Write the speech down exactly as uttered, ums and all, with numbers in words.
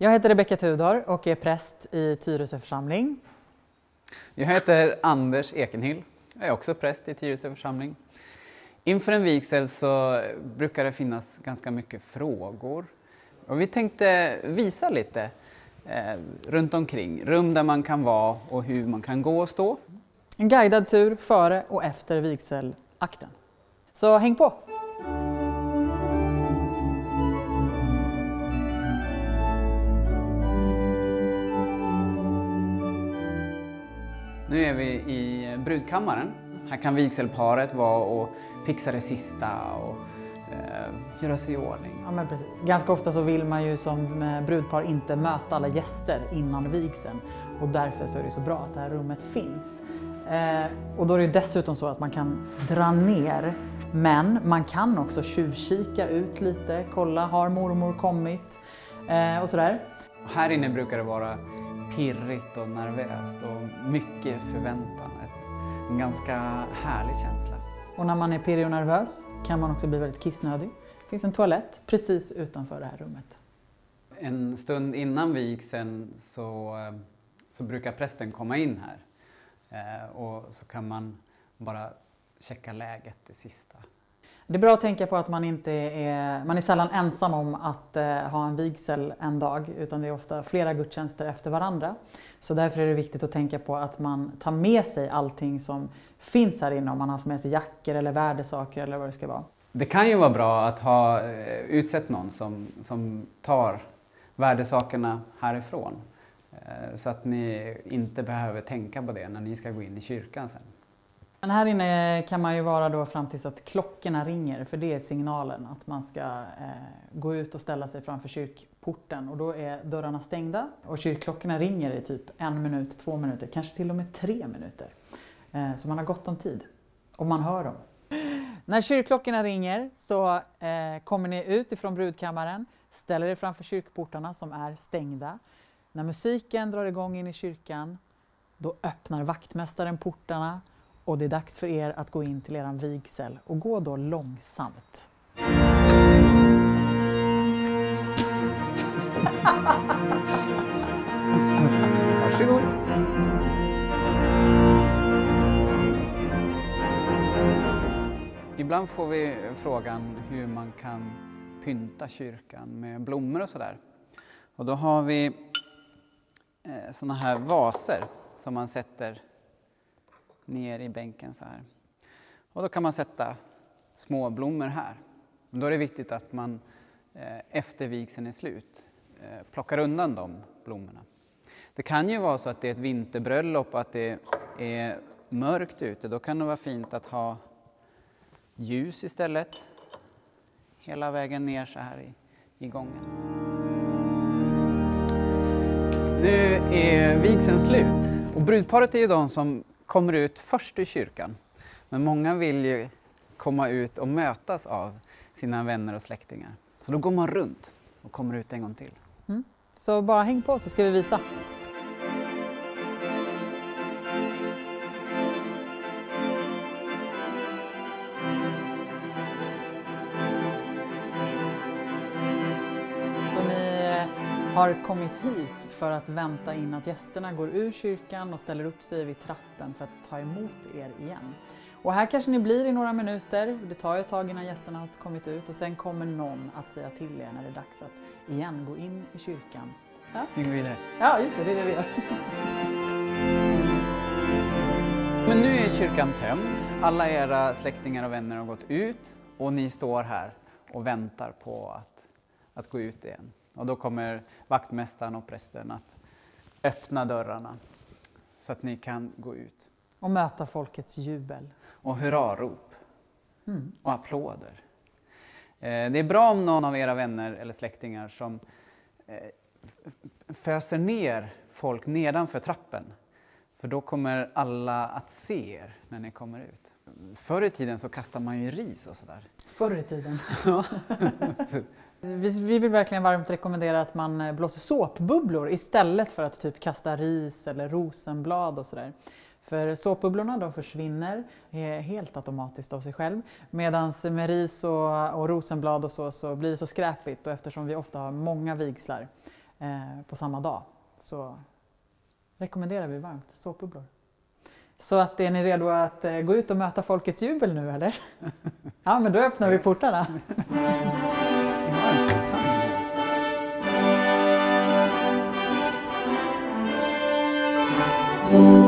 Jag heter Rebecka Tudor och är präst i Tyresö församling. Jag heter Anders Ekenhill. Jag är också präst i Tyresö församling. Inför en vigsel så brukar det finnas ganska mycket frågor. Och vi tänkte visa lite eh, runt omkring. Rum där man kan vara och hur man kan gå och stå. En guidad tur före och efter vigselakten. Så häng på! Nu är vi i brudkammaren. Här kan vigselparet vara och fixa det sista och eh, göra sig i ordning. Ja, men precis. Ganska ofta så vill man ju som brudpar inte möta alla gäster innan vigseln. Och därför så är det så bra att det här rummet finns. Eh, och då är det dessutom så att man kan dra ner. Men man kan också tjuvkika ut lite, kolla, har mormor kommit eh, och sådär. Här inne brukar det vara pirrigt och nervöst och mycket förväntan. En ganska härlig känsla. Och när man är pirrig och nervös kan man också bli väldigt kissnödig. Det finns en toalett precis utanför det här rummet. En stund innan vigseln så, så brukar prästen komma in här. Eh, och så kan man bara checka läget det sista. Det är bra att tänka på att man inte är, man är sällan ensam om att eh, ha en vigsel en dag, utan det är ofta flera gudstjänster efter varandra. Så därför är det viktigt att tänka på att man tar med sig allting som finns här inne, om man har haft med sig jackor eller värdesaker eller vad det ska vara. Det kan ju vara bra att ha eh, utsett någon som, som tar värdesakerna härifrån. Eh, så att ni inte behöver tänka på det när ni ska gå in i kyrkan sen. Men här inne kan man ju vara då fram tills att klockorna ringer, för det är signalen att man ska eh, gå ut och ställa sig framför kyrkporten. Och då är dörrarna stängda och kyrkklockorna ringer i typ en minut, två minuter, kanske till och med tre minuter. Eh, så man har gott om tid och man hör dem. När kyrkklockorna ringer så eh, kommer ni ut ifrån brudkammaren, ställer er framför kyrkportarna som är stängda. När musiken drar igång in i kyrkan, då öppnar vaktmästaren portarna. Och det är dags för er att gå in till er vigsel och gå då långsamt. Varsågod. Ibland får vi frågan hur man kan pynta kyrkan med blommor och sådär. Och då har vi eh, såna här vaser som man sätter ner i bänken så här. Och då kan man sätta små blommor här. Då är det viktigt att man eh, efter vigseln är slut eh, plockar undan de blommorna. Det kan ju vara så att det är ett vinterbröllop och att det är mörkt ute. Då kan det vara fint att ha ljus istället. Hela vägen ner så här i, i gången. Nu är vigseln slut. Och brudparet är ju de som kommer ut först i kyrkan. Men många vill ju komma ut och mötas av sina vänner och släktingar. Så då går man runt och kommer ut en gång till. Mm. Så bara häng på så ska vi visa. Då ni har kommit hit för att vänta in att gästerna går ur kyrkan och ställer upp sig vid trappen för att ta emot er igen. Och här kanske ni blir i några minuter, det tar ett tag innan gästerna har kommit ut och sen kommer någon att säga till er när det är dags att igen gå in i kyrkan. Ja, vi går vidare. Ja, just det, det är det vi gör. Men nu är kyrkan tömd, alla era släktingar och vänner har gått ut och ni står här och väntar på att, att gå ut igen. Och då kommer vaktmästaren och prästen att öppna dörrarna så att ni kan gå ut. Och möta folkets jubel. Och hurrarop. Mm. Och applåder. Det är bra om någon av era vänner eller släktingar som föser ner folk nedanför trappen. För då kommer alla att se er när ni kommer ut. Förr i tiden så kastar man ju ris och sådär. Förr i tiden. Vi, vi vill verkligen varmt rekommendera att man blåser såpbubblor istället för att typ kasta ris eller rosenblad och sådär. För såpbubblorna de försvinner helt automatiskt av sig själv. Medan med ris och, och rosenblad och så, så blir det så skräpigt. Och eftersom vi ofta har många vigslar eh, på samma dag. Så rekommenderar vi varmt såpbubblor. Så att är ni redo att eh, gå ut och möta folkets jubel nu eller? Ja, men då öppnar vi portarna. Vi har en folksamling här.